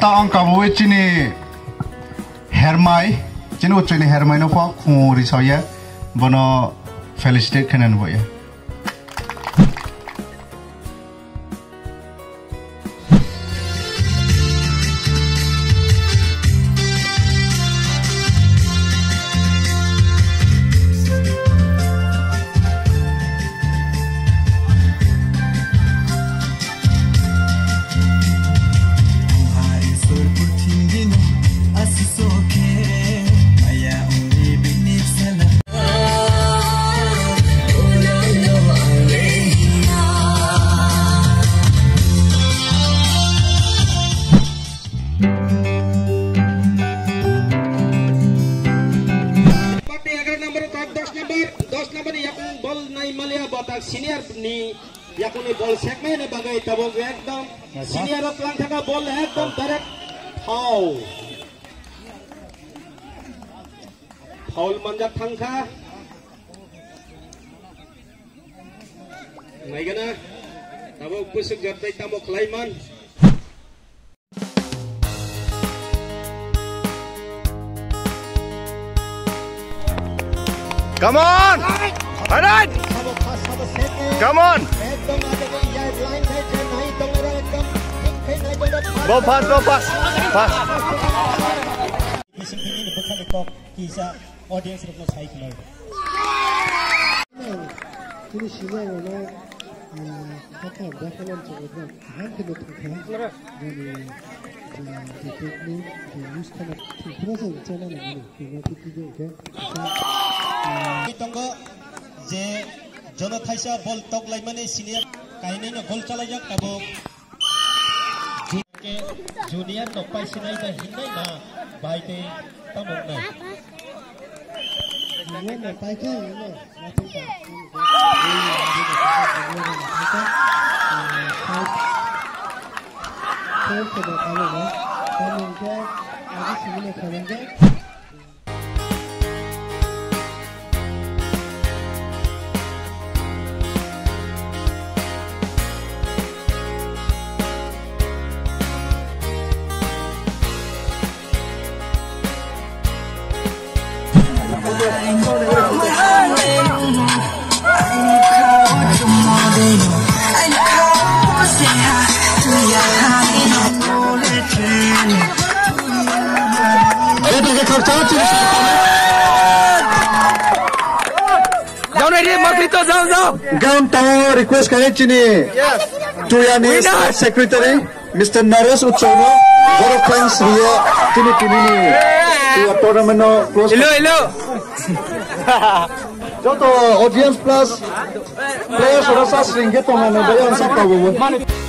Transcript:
ta ang kabu chini hermai chini uchini hermai no pa khuri soya bono felicitate kanan boya senior ni yakuni ball segmen ni bagai tabok ekdom senior pelan thaka ball ekdom direct foul manjat thangkha naigana tabok pusuk jatai tabok laiman come on alright come on go fast fast audience ro sai khmai ini sini ona kata bakalan coba han ke thukha jadi teknik di news kana terasa channel ini ini ke tonggo je jono thaisa ball tok lai mane senior kaine no gol chalai jak tabo ke junior no pai sinai da hinai na baite tamok nai ini no pai ke ini mati ka ke ke kalau na kalau ke ada sini khalenga Gaun tahu request kami cini. Tuyani secretary Mr. Naresh Utsono. Boro fans dia cini ni. Dia tournament no close. Hello. Joto audience plus players rasa seringgit tu mana bayar sampai